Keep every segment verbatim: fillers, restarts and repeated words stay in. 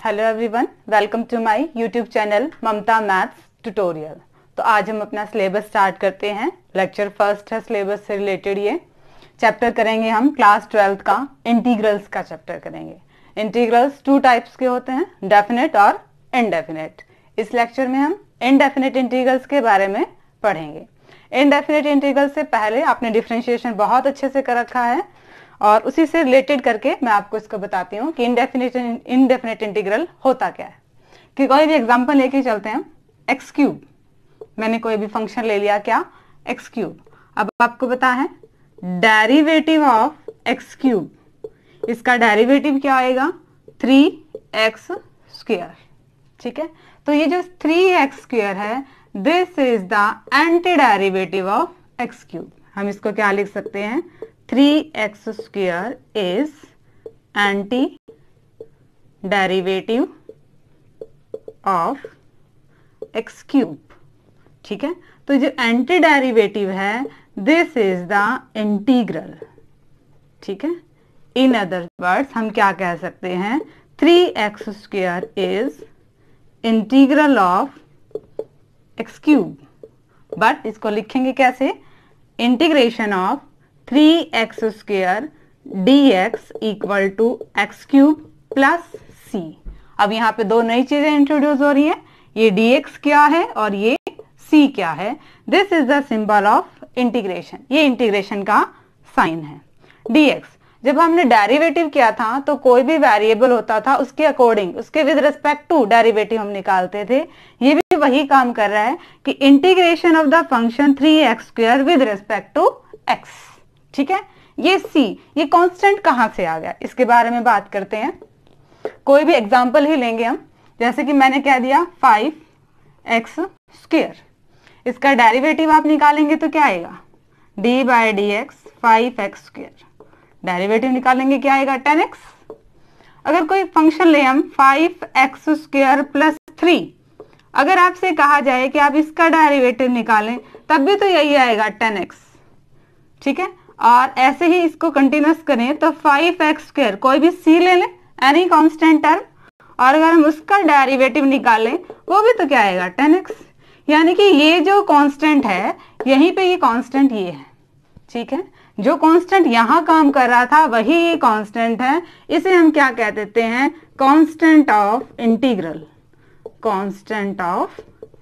Hello everyone, welcome to my YouTube channel Mamta maths tutorial. तो आज हम अपना सिलेबस स्टार्ट करते हैं। लेक्चर फर्स्ट है सिलेबस से रिलेटेड। ये चैप्टर करेंगे हम क्लास ट्वेल्थ का इंटीग्रल्स का चैप्टर करेंगे। इंटीग्रल्स टू टाइप्स के होते हैं, डेफिनेट और इनडेफिनेट। इस लेक्चर में हम इनडेफिनेट इंटीग्रल्स के बारे में पढ़ेंगे। इनडेफिनेट इंटीग्रल से पहले आपने डिफरेंशिएशन बहुत अच्छे से कर रखा है और उसी से रिलेटेड करके मैं आपको इसको बताती हूँ कि इनडेफिनेट इनडेफिनेट इंटीग्रल होता क्या है। कि कोई भी एग्जांपल लेके चलते हैं, एक्स क्यूब। मैंने कोई भी फंक्शन ले लिया, क्या, एक्स क्यूब। अब आपको पता है डेरिवेटिव ऑफ एक्स क्यूब, इसका डेरिवेटिव क्या आएगा, थ्री एक्स स्क्वायर। ठीक है, तो ये जो थ्री एक्स स्क्वायर है, this is the anti derivative of x cube. हम इसको क्या लिख सकते हैं, three x square is anti derivative of x cube. ठीक है, तो जो एंटी डेरिवेटिव है, दिस इज द इंटीग्रल। ठीक है, इन अदर वर्ड्स हम क्या कह सकते हैं, three x square is integral of x cube. But इसको लिखेंगे कैसे, integration of three x square d x equal to x cube plus c. अब यहाँ पे दो नई चीजें इंट्रोड्यूस हो रही है, ये dx क्या है और ये c क्या है। This is the symbol of integration, ये इंटीग्रेशन का साइन है। dx जब हमने डेरिवेटिव किया था तो कोई भी वेरिएबल होता था उसके अकॉर्डिंग, उसके विद रिस्पेक्ट टू डेरिवेटिव हम निकालते थे। ये भी वही काम कर रहा है कि integration of the function three x square with respect to x। ठीक है, ये c, ये कांस्टेंट कहां से आ गया, इसके बारे में बात करते हैं। कोई भी एग्जांपल ही लेंगे हम, जैसे कि मैंने क्या दिया, फाइव एक्स स्क्वायर। इसका डेरिवेटिव आप निकालेंगे तो क्या आएगा, d by d x five x square. Derivative निकालेंगे क्या आएगा, टेन एक्स। अगर कोई फंक्शन ले हम five x square plus three, अगर आपसे कहा जाए कि आप इसका डेरिवेटिव निकालें तब भी तो यही आएगा, टेन एक्स। ठीक है, और ऐसे ही इसको कंटिन्यूस करें तो फाइव एक्स स्क्वायर, कोई भी c ले लें, एनी कांस्टेंट टर्म, और अगर हम उसका डेरिवेटिव निकालें वो भी तो क्या आएगा, टेन एक्स। यानी कि ये जो कांस्टेंट है, यहीं पे ये कांस्टेंट ये है। ठीक है, जो कांस्टेंट यहाँ काम कर रहा था वही ये कांस्टेंट है। इसे हम क्या कह देते हैं, constant of integral, constant of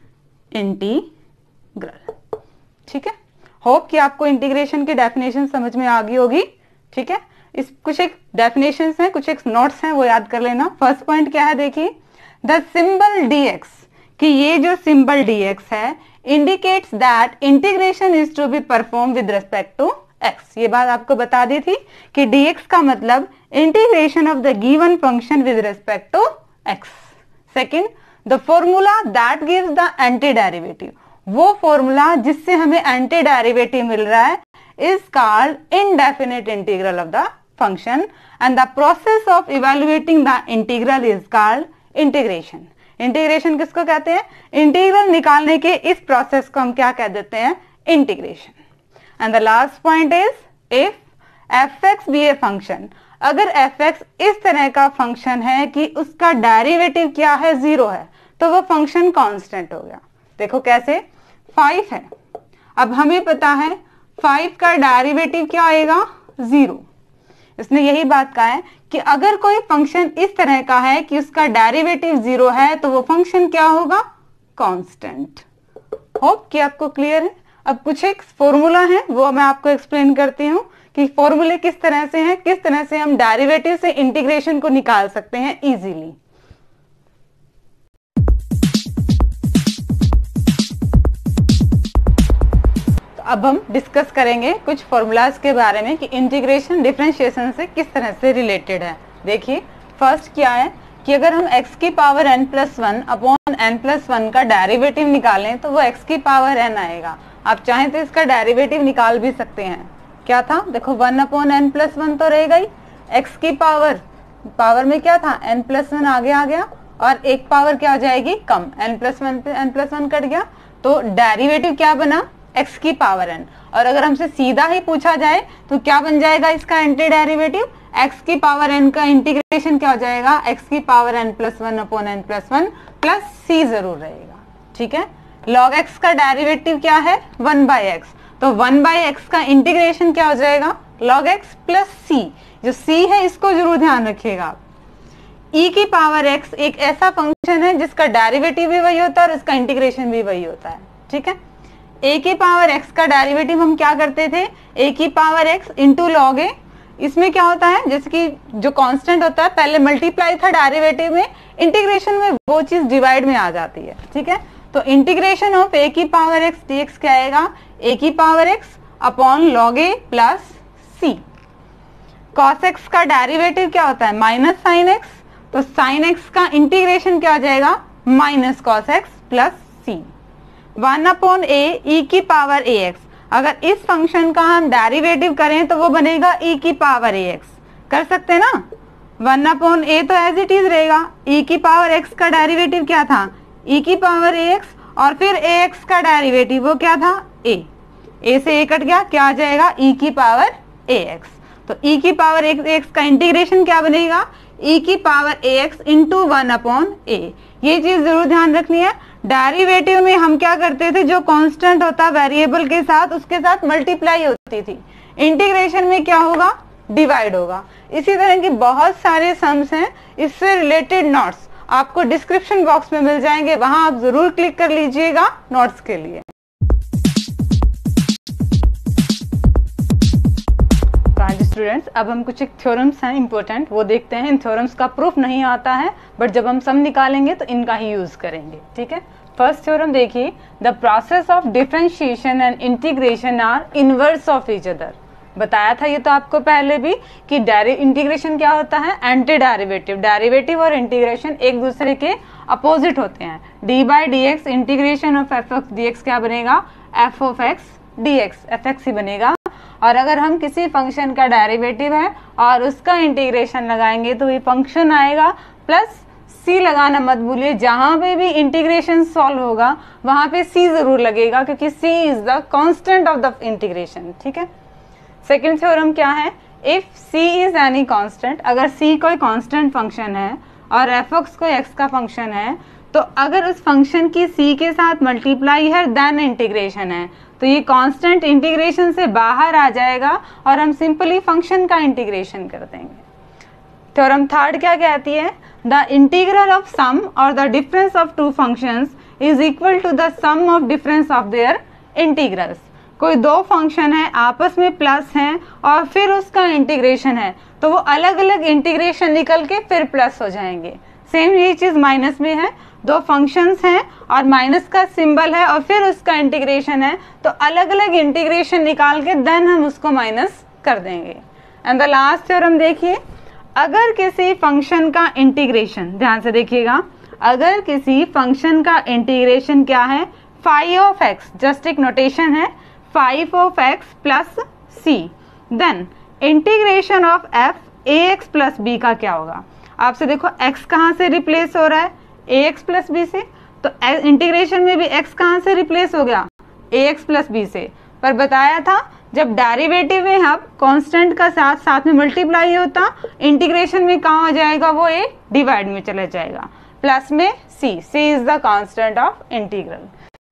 integral. ठीक है, होप कि आपको इंटीग्रेशन की डेफिनेशन समझ में आ गई होगी। ठीक है, इस कुछ एक डेफिनेशंस हैं, कुछ एक नोट्स हैं, वो याद कर लेना। फर्स्ट पॉइंट क्या है, देखिए, द सिंबल dx, कि ये जो सिंबल dx है indicates that integration is to be perform with respect to x। ये बात आपको बता दी थी कि dx का मतलब integration of the given function with respect to x। Second, the formula that gives the anti derivative, वो फॉर्मूला जिससे हमें एंटी डेरिवेटिव मिल रहा है, is called indefinite integral of the function, and the process of evaluating the integral is called integration. Integration किसको कहते हैं, integral निकालने के इस प्रोसेस को हम क्या कह देते हैं, integration. And the last point is, if f x be a function, अगर एफ एक्स इस तरह का फंक्शन है कि उसका डेरिवेटिव क्या है, जीरो है, तो वो फंक्शन कांस्टेंट हो गया। देखो कैसे, फाइव है, अब हमें पता है फाइव का डेरिवेटिव क्या आएगा, जीरो। इसने यही बात कहा है कि अगर कोई फंक्शन इस तरह का है कि उसका डेरिवेटिव जीरो है तो वो फंक्शन क्या होगा, कांस्टेंट। होप कि आपको क्लियर है। अब कुछ एक फॉर्मूला है वो मैं आपको एक्सप्लेन करती हूँ कि फॉर्मूले किस तरह से हैं, किस तरह से हम डेरिवेटिव से इंटीग्रेशन को निकाल सकते हैं इजीली। अब हम डिस्कस करेंगे कुछ फॉर्मूलाज के बारे में कि इंटीग्रेशन डिफरेंशिएशन से किस तरह से रिलेटेड है। देखिए, फर्स्ट क्या है कि अगर हम x की power n plus one upon n plus one का डेरिवेटिव निकालें तो वो x की पावर n आएगा। आप चाहें तो इसका डेरिवेटिव निकाल भी सकते हैं। क्या था, देखो, one upon n plus one तो रहेगा ही, x की पावर, पावर में क्या था, n प्लस वन आगे आ गया, और एक पावर क्या आ जाएगी, कम, n प्लस वन पे n प्लस वन कट गया, तो डेरिवेटिव क्या बना, एक्स की पावर एन। और अगर हमसे सीधा ही पूछा जाए तो क्या बन जाएगा इसका एंटी डेरिवेटिव, एक्स की पावर एन का इंटीग्रेशन क्या हो जाएगा, एक्स की power n plus one upon n plus one plus c जरूर रहेगा। ठीक है, लॉग एक्स का डेरिवेटिव क्या है, वन बाई एक्स, तो वन बाई एक्स का इंटीग्रेशन क्या हो जाएगा, लॉग एक्स प्लस सी। जो सी है इसको जरूर ध्यान रखिएगा आप। e की पावर x एक ऐसा फंक्शन है जिसका डेरिवेटिव भी वही होता है और उसका इंटीग्रेशन भी वही होता है। ठीक है, a की पावर x का डेरिवेटिव हम क्या करते थे, a की power x into log a. इसमें क्या होता है, जैसे कि जो कांस्टेंट होता है पहले मल्टीप्लाई था डेरिवेटिव में, इंटीग्रेशन में वो चीज डिवाइड में आ जाती है। ठीक है, तो इंटीग्रेशन ऑफ a की पावर x dx क्या आएगा, a की power x upon log a plus c. cos x का डेरिवेटिव क्या होता है, माइनस साइन एक्स, तो साइन एक्स का इंटीग्रेशन क्या हो जाएगा, minus cos x plus c. One upon a e की पावर ए एक्स, अगर इस फंक्शन का हम डेरिवेटिव करें तो वो बनेगा ई की पावर ए एक्स, कर सकते हैं ना। वन अपॉन ए तो एज इट इज रहेगा, ई की पावर एक्स का डेरिवेटिव क्या था, ई की पावर ए एक्स, और फिर ए एक्स का डेरिवेटिव वो क्या था, ए, ए से ए कट गया, क्या आ जाएगा, ई की पावर ए एक्स। तो ई की पावर एक्स का इंटीग्रेशन क्या बनेगा, ई की power a x into one upon a. ये चीज जरूर ध्यान रखनी है, डेरिवेटिव में हम क्या करते थे, जो कांस्टेंट होता वेरिएबल के साथ उसके साथ मल्टीप्लाई होती थी, इंटीग्रेशन में क्या होगा, डिवाइड होगा। इसी तरह की बहुत सारे सम्स हैं, इससे रिलेटेड नोट्स आपको डिस्क्रिप्शन बॉक्स में मिल जाएंगे, वहां आप जरूर क्लिक कर लीजिएगा नोट्स के लिए। स्टूडेंट्स, अब हम कुछ एक थ्योरम्स हैं इंपॉर्टेंट, वो देखते हैं। इन थ्योरम्स का प्रूफ नहीं आता है, बट जब हम सम निकालेंगे तो इनका ही यूज करेंगे। ठीक है, फर्स्ट थ्योरम देखिए, the process of differentiation and integration are inverse of each other. बताया था ये तो आपको पहले भी कि इंटीग्रेशन क्या होता है, एंटी डेरिवेटिव। डेरिवेटिव और इंटीग्रेशन एक दूसरे के अपोजिट होते हैं। D by d x integration of f of d x क्या बनेगा, f of x d x, f x ही बनेगा। और अगर हम किसी फंक्शन का डेरिवेटिव है और उसका इंटीग्रेशन लगाएंगे तो ये फंक्शन आएगा, प्लस सी लगाना मत भूलिए, जहां पे भी इंटीग्रेशन सॉल्व होगा वहां पे सी जरूर लगेगा, क्योंकि C is the constant of the integration. ठीक है, सेकंड थ्योरम क्या है, if C is any constant, अगर सी कोई कांस्टेंट फंक्शन है और एफ एक्स कोई एक्स का फंक्शन है, तो अगर उस फंक्शन की सी के साथ मल्टीप्लाई है देन इंटीग्रेशन है, तो ये कांस्टेंट इंटीग्रेशन से बाहर आ जाएगा और हम सिंपली फंक्शन का इंटीग्रेशन कर देंगे। थ्योरम थर्ड क्या कहती है, द इंटीग्रल ऑफ सम और the difference of two functions is equal to the sum of difference of their integrals. कोई दो फंक्शन है आपस में प्लस हैं और फिर उसका इंटीग्रेशन है, तो वो अलग अलग इंटीग्रेशन निकल के फिर प्लस हो जाएंगे। सेम ये चीज माइनस में है, दो फंक्शंस हैं और माइनस का सिंबल है और फिर उसका इंटीग्रेशन है, तो अलग अलग इंटीग्रेशन निकाल के देन हम उसको माइनस कर देंगे। एंड द लास्ट थ्योरम देखिए, अगर किसी फंक्शन का इंटीग्रेशन, ध्यान से देखिएगा, अगर किसी फंक्शन का इंटीग्रेशन क्या है, फाइव ऑफ एक्स, जस्ट एक नोटेशन है, five of x plus c, then integration of f a x plus b का क्या होगा। आपसे देखो x कहाँ से रिप्लेस हो रहा है, ए एक्स प्लस बी से, तो इंटीग्रेशन में भी x कहाँ से रिप्लेस हो गया, ए एक्स प्लस बी से। पर बताया था जब डेरिवेटिव में हम कांस्टेंट का साथ साथ में मल्टीप्लाई होता, इंटीग्रेशन में कहाँ हो जाएगा, वो ए डिवाइड में चला जाएगा, प्लस में c, c is the constant of integral.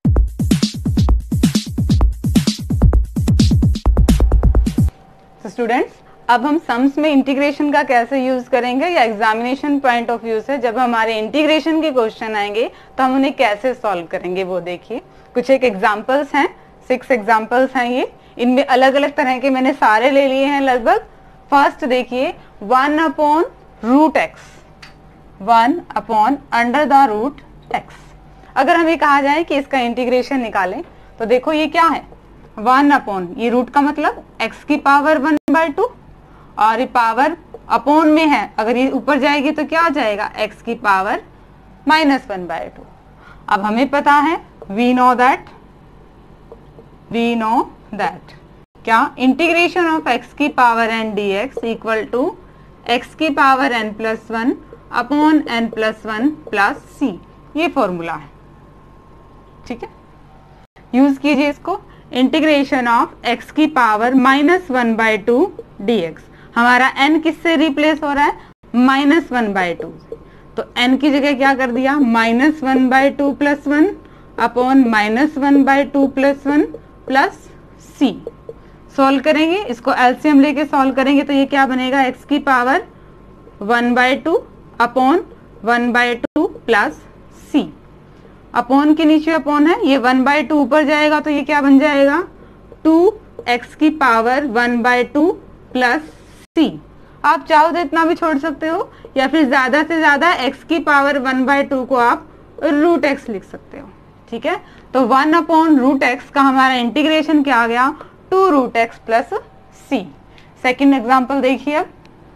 तो स्टूडेंट्स, अब हम सम्स में इंटीग्रेशन का कैसे यूज करेंगे या एग्जामिनेशन पॉइंट ऑफ व्यू से जब हमारे इंटीग्रेशन के क्वेश्चन आएंगे तो हम उन्हें कैसे सॉल्व करेंगे वो देखिए। कुछ एक एग्जांपल्स हैं, सिक्स एग्जांपल्स हैं ये, इनमें अलग अलग तरह के मैंने सारे ले लिए हैं लगभग। फर्स्ट देखिए, one upon root x, one upon under the root x. अगर हमें कहा जाए कि इसका इंटीग्रेशन निकालें तो देखो ये क्या है, वन अपॉन, ये रूट का मतलब एक्स की पावर वन बाय टू, और ये पावर अपॉन में है, अगर ये ऊपर जाएगी तो क्या हो जाएगा, x की power minus one by two. अब हमें पता है, we know that we know that क्या, इंटीग्रेशन ऑफ x की power n dx equal to x की power n plus one upon n plus one plus c, ये formula है। ठीक है, यूज कीजिए इसको। इंटीग्रेशन ऑफ एक्स की power minus one by two d x. हमारा n किससे रिप्लेस हो रहा है? Minus one by to. तो n की जगह क्या कर दिया? Minus one by two plus one upon minus one by two plus one plus c. Solve करेंगे, इसको एलसीएम लेके सॉल्व करेंगे तो ये क्या बनेगा? x की power one by two upon one by two plus c. Upon के नीचे अपॉन है, ये वन बाई टू ऊपर जाएगा तो ये क्या बन जाएगा? टू एक्स की power one by two plus c. आप चाहो तो इतना भी छोड़ सकते हो, या फिर ज्यादा से ज्यादा x की पावर वन बाई टू को आप रूट एक्स लिख सकते हो। ठीक है, तो वन अपॉन रूट एक्स का हमारा इंटीग्रेशन क्या आ गया? Two root x plus c. Second example देखिए अब।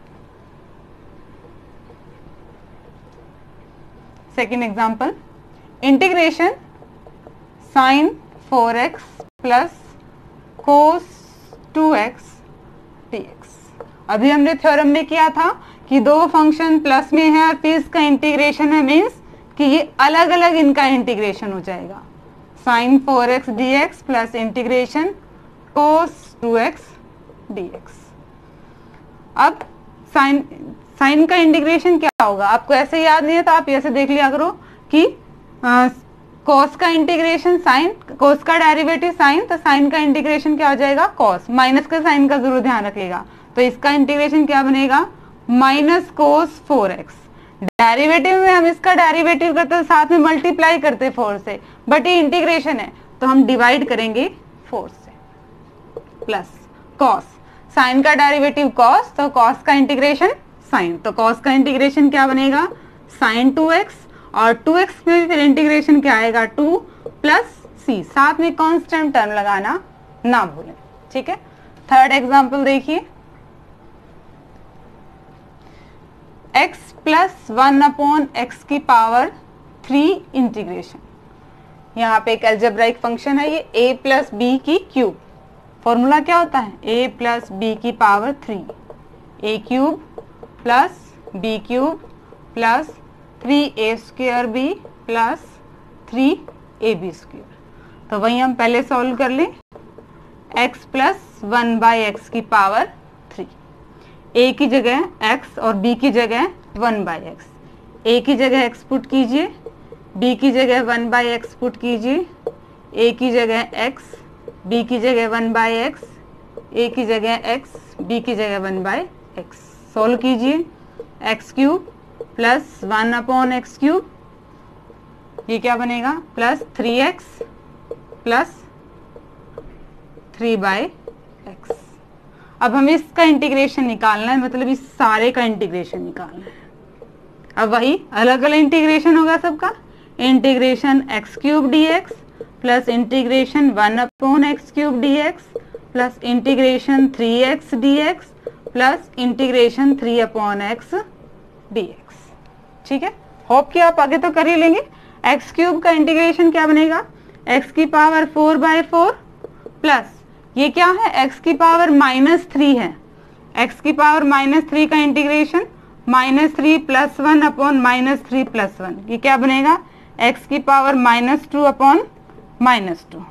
Second example, integration sine four x plus cos two x d x. अभी हमने थ्योरम में किया था कि दो फंक्शन प्लस में है और फिर इसका इंटीग्रेशन है, मीन्स कि ये अलग अलग इनका इंटीग्रेशन हो जाएगा। Sine four x d x plus integration cos two x d x. अब साइन साइन का इंटीग्रेशन क्या होगा? आपको ऐसे याद नहीं है तो आप ऐसे देख लिया करो कि कॉस का इंटीग्रेशन साइन, कॉस का डेरिवेटिव साइन, तो साइन का इंटीग्रेशन क्या हो जाएगा? कॉस। माइनस का साइन का जरूर ध्यान रखिएगा, तो इसका इंटीग्रेशन क्या बनेगा? Minus cos four x. Derivative में हम इसका डेरिवेटिव करते हैं, साथ में मल्टीप्लाई करते फोर से, बट ये इंटीग्रेशन है तो हम डिवाइड करेंगे फोर से। प्लस कॉस, साइन का डेरिवेटिव कॉस, तो कॉस का इंटीग्रेशन साइन, तो कॉस का इंटीग्रेशन क्या बनेगा? साइन टू एक्स, और टू एक्स में फिर इंटीग्रेशन क्या आएगा? Two plus c. साथ में कांस्टेंट टर्म लगाना ना भूलें। ठीक है, थर्ड एग्जांपल देखिए। x plus one upon x की पावर थ्री इंटीग्रेशन। यहाँ पे एक एल्जेब्राइक फंक्शन है ये, a प्लस बी की क्यूब। फॉर्मूला क्या होता है? a प्लस बी की power three, a cube plus b cube plus three a square b plus three a b square. तो वही हम पहले सॉल्व कर लें। x plus one by x की पावर थ्री, a की जगह x और b की जगह वन बाई एक्स। a की जगह x पुट कीजिए, b की जगह वन बाई एक्स पुट कीजिए, a की जगह x, b की जगह वन बाई एक्स, a की जगह x, b की जगह वन बाई एक्स। सोल्व कीजिए। X cube plus one upon x cube, ये क्या बनेगा? Plus three x plus three by x. अब हमें इसका इंटीग्रेशन निकालना है, मतलब इस सारे का इंटीग्रेशन निकालना है। अब वही अलग अलग इंटीग्रेशन होगा सबका। Integration x cube d x plus integration one upon x cube d x plus integration three x d x plus integration three upon x d x. ठीक है, होप कि आप आगे तो कर ही लेंगे। एक्स क्यूब का इंटीग्रेशन क्या बनेगा? एक्स की power four by four plus ये क्या है? एक्स की पावर माइनस थ्री है। एक्स की पावर माइनस थ्री का integration minus three plus one upon minus three plus one, ये क्या बनेगा? एक्स की power minus two upon minus two,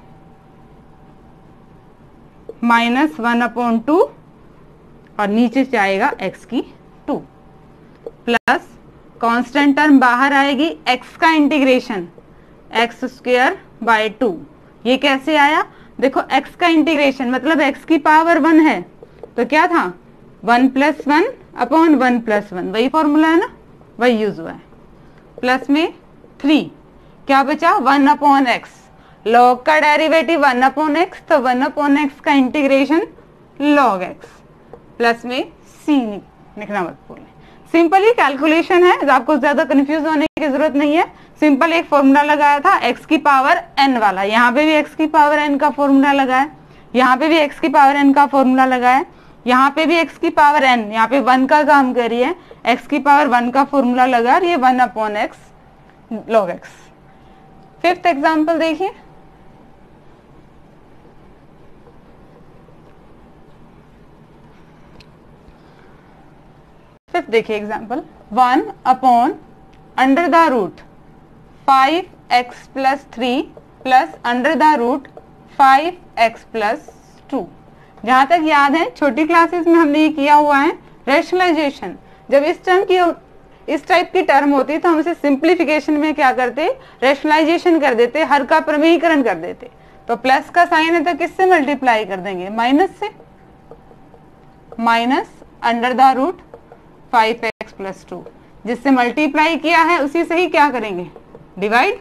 minus one upon two, और नीचे से आएगा एक्स की टू, प्लस कांस्टेंट टर्म बाहर आएगी एक्स का integration x square by two. ये कैसे आया? देखो एक्स का इंटीग्रेशन मतलब एक्स की पावर वन है तो क्या था? One plus one upon one plus one, वही फॉर्मूला है ना, वही यूज हुआ है। प्लस में थ्री, क्या बचा? वन अपॉन एक्स, लॉग का डेरिवेटिव वन अपॉन एक्स, तो वन अपॉन एक्स का इंटीग्रेशन लॉग एक्स, प्लस में सी लिखना मत भूलें। सिंपल ही कैलकुलेशन है, आपको ज्यादा कंफ्यूज होने की जरूरत नहीं है। सिंपल एक फॉर्मूला लगाया था एक्स की पावर एन वाला, यहाँ पे भी एक्स की पावर एन का फॉर्मूला लगाया, यहाँ पे भी एक्स की पावर एन का फॉर्मूला लगाया, यहाँ पे भी एक्स की पावर एन, यहाँ पे वन का काम करिए, एक्स की पावर वन का फॉर्मूला लगा और ये one upon x log x. Fifth example देखिए। फिफ्थ देखिए example, one upon under the root five x plus three plus under the root five x plus two. जहां तक याद है छोटी क्लासेस में हमने ये किया हुआ है रैशनलाइजेशन। जब इस टर्म की इस टाइप की टर्म होती तो हम इसे सिंप्लीफिकेशन में क्या करते, रैशनलाइजेशन कर देते, हर का प्रमेयीकरण कर देते। तो प्लस का साइन है तो किससे मल्टीप्लाई कर देंगे, माइनस से, minus under the root five x plus two. जिससे मल्टीप्लाई किया है उसी से ही क्या करेंगे, डिवाइड।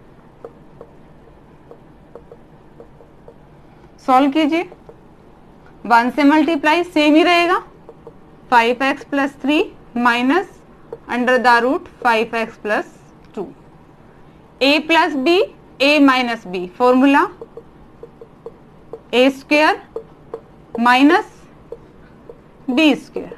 सॉल्व कीजिए, वन से मल्टीप्लाई सेम ही रहेगा, five x plus three minus under the root five x plus two. A plus b, a minus b, formula a square minus b square.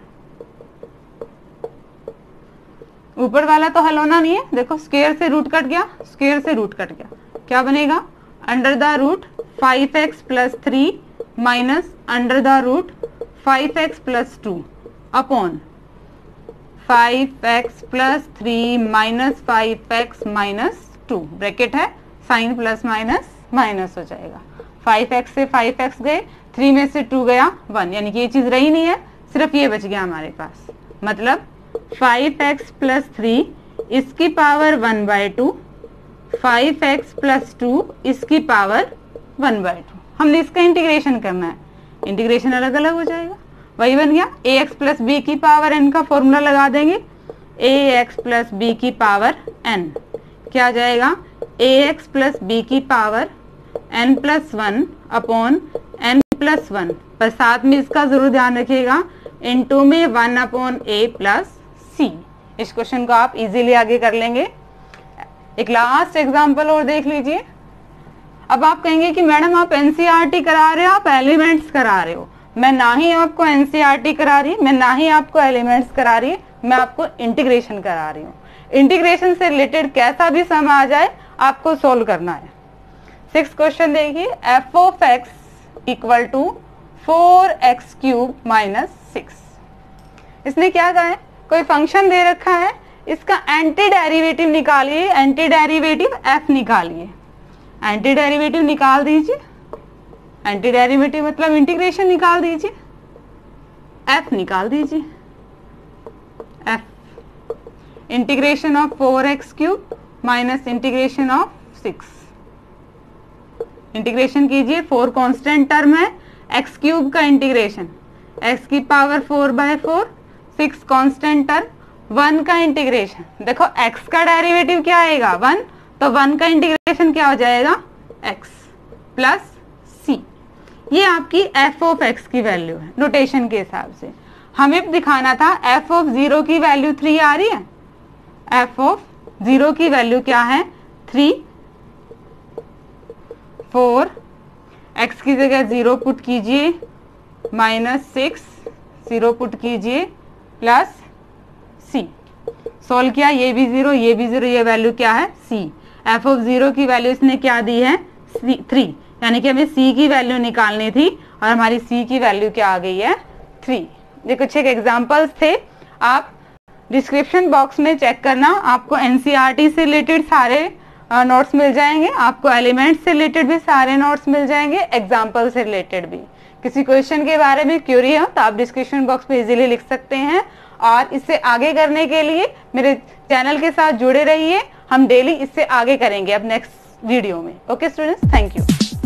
ऊपर वाला तो हल होना नहीं है, देखो स्क्वेयर से रूट कट गया, स्क्वेयर से रूट कट गया, क्या बनेगा, under the root five x plus three minus under the root five x plus two upon five x plus three minus five x minus two. Bracket है, sign plus minus minus हो जाएगा। Five x से five x गए, three में से to गया one, यानी कि ये चीज रही नहीं है, सिर्फ ये बच गया हमारे पास। मतलब फाइव एक्स प्लस थ्री इसकी power one by two, five x plus two इसकी पावर वन बाय टू। हमने इसका इंटीग्रेशन करना है, इंटीग्रेशन अलग अलग हो जाएगा, वही बन गया ए एक्स प्लस बी की पावर एन का फॉर्मूला लगा देंगे, ए एक्स प्लस बी की पावर एन क्या आ जाएगा, ए एक्स प्लस बी की power n plus one upon n plus one, पर साथ में इसका जरूर ध्यान रखिएगा इनटू में one upon a plus c. इस क्वेश्चन को आप इजीली आगे कर लेंगे। एक लास्ट एग्जांपल और देख लीजिए। अब आप कहेंगे कि मैडम आप एनसीईआरटी करा रहे हो, आप एलिमेंट्स करा रहे हो। मैं ना ही आपको एनसीईआरटी करा रही, मैं ना ही आपको एलिमेंट्स करा रही, मैं आपको इंटीग्रेशन करा रही हूँ। इंटीग्रेशन से रिलेटेड कैसा भी सम आ जाए आपको सोल्व करना है। सिक्स क्वेश्चन देखिए, f of x equal to four x cube minus six. इसने क्या कहा है, कोई फंक्शन दे रखा है, इसका एंटी डेरिवेटिव निकालिए, एंटी डेरिवेटिव एफ निकालिए। एंटी डेरिवेटिव निकाल दीजिए, एंटी डेरिवेटिव मतलब इंटीग्रेशन निकाल दीजिए, एफ निकाल दीजिए। F integration of four x cube minus integration of six. Integration कीजिए, फोर कांस्टेंट टर्म है, एक्स क्यूब का इंटीग्रेशन, एक्स की power four by four, six constant term, one का इंटीग्रेशन। देखो एक्स का डेरिवेटिव क्या आएगा, वन, तो वन का इंटीग्रेशन क्या हो जाएगा, एक्स प्लस सी। ये आपकी एफ ऑफ एक्स की वैल्यू है नोटेशन के हिसाब से। हमें दिखाना था एफ ऑफ जीरो की वैल्यू थ्री आ रही है, एफ ऑफ जीरो की वैल्यू क्या है, थ्री। फोर एक्स की जगह जीरो पुट कीजिए, माइनस सिक्स जीरो पुट कीजिए, प्लस सी। सोल्व किया, ये भी जीरो, ये भी जीरो, ये वैल्यू क्या है, सी। एफ ऑफ जीरो की वैल्यू इसने क्या दी है, थ्री, यानी कि हमें सी की वैल्यू निकालनी थी और हमारी सी की वैल्यू क्या आ गई है, थ्री। ये कुछ एक एग्जांपल्स थे, आप डिस्क्रिप्शन बॉक्स में चेक करना, आपको एनसीईआरटी से रिलेटेड सारे नोट्स मिल जाएंगे, आपको एलिमेंट्स से रिलेटेड भी सारे नोट्स मिल जाएंगे, एग्जाम्पल से रिलेटेड भी। किसी क्वेश्चन के बारे में क्यूरी हो तो आप डिस्क्रिप्शन बॉक्स में इजीली लिख सकते हैं। और इससे आगे करने के लिए मेरे चैनल के साथ जुड़े रहिए, हम डेली इससे आगे करेंगे अब नेक्स्ट वीडियो में। Okay students, thank you.